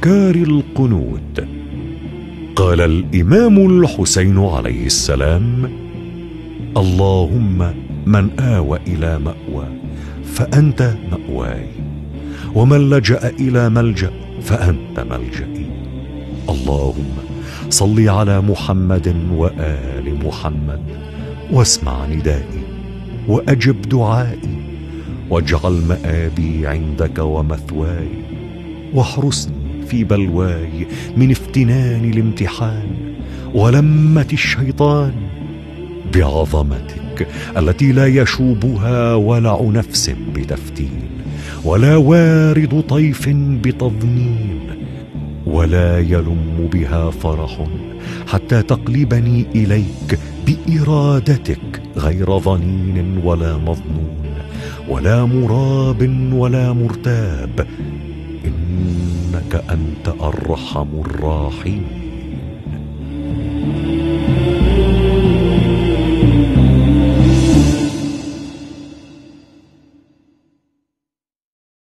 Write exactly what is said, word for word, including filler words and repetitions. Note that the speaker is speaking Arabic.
أذكار القنوت. قال الإمام الحسين عليه السلام: اللهم من آوى إلى مأوى فأنت مأواي، ومن لجأ إلى ملجأ فأنت ملجئي. اللهم صل على محمد وآل محمد، واسمع ندائي وأجب دعائي، واجعل مآبي عندك ومثواي، واحرسني في بلواي من افتنان الامتحان ولمة الشيطان، بعظمتك التي لا يشوبها ولع نفس بتفتين، ولا وارد طيف بتظنين، ولا يلم بها فرح حتى تقلبني إليك بإرادتك غير ظنين ولا مظنون ولا مراب ولا مرتاب، إنك أنت أرحم الراحمين.